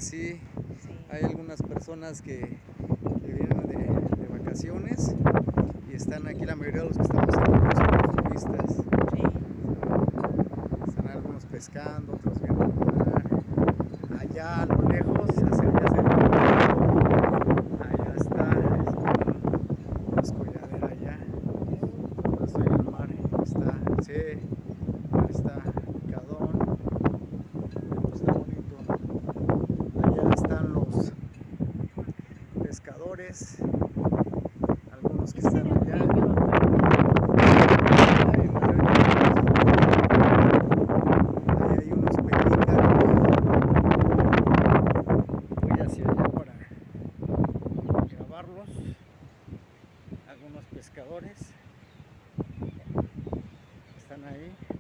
sí. Sí. Hay algunas personas que vienen de vacaciones y están aquí, la mayoría de los que estamos aquí pues, son los turistas. Sí. Están algunos pescando, otros viendo el mar. Allá a lo lejos, hacia allá hacia el mar, allá está una escolladera allá. Todo esto en el mar está, sí, el mar está picadón, pues está bonito. Allá están los pescadores, algunos que están allá. Ahí hay unos pelícanos. Voy hacia allá para grabarlos. Algunos pescadores están ahí.